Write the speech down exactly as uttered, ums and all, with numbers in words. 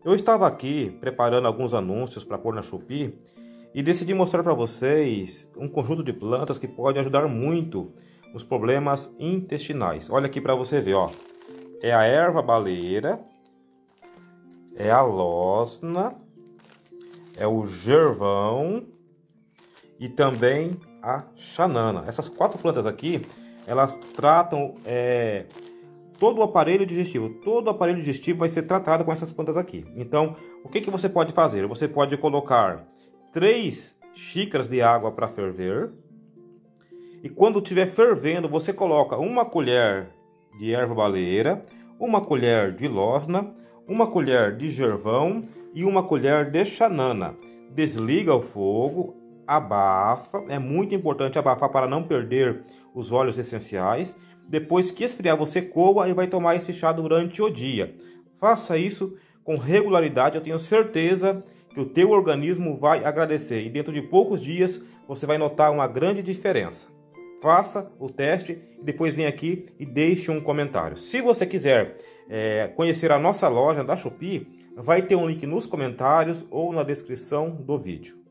Eu estava aqui preparando alguns anúncios para pôr na Shopee e decidi mostrar para vocês um conjunto de plantas que pode ajudar muito nos problemas intestinais. Olha aqui para você ver, ó. É a erva baleeira, é a losna, é o gervão e também a xanana. Essas quatro plantas aqui, elas tratam é, todo o aparelho digestivo. Todo o aparelho digestivo vai ser tratado com essas plantas aqui. Então, o que, que você pode fazer? Você pode colocar três xícaras de água para ferver. E quando estiver fervendo, você coloca uma colher de erva baleeira, uma colher de losna, uma colher de gervão e uma colher de xanana. Desliga o fogo, abafa. É muito importante abafar para não perder os óleos essenciais. Depois que esfriar, você coa e vai tomar esse chá durante o dia. Faça isso com regularidade, eu tenho certeza que o teu organismo vai agradecer. E dentro de poucos dias, você vai notar uma grande diferença. Faça o teste e depois vem aqui e deixe um comentário. Se você quiser é, conhecer a nossa loja da Shopee, vai ter um link nos comentários ou na descrição do vídeo.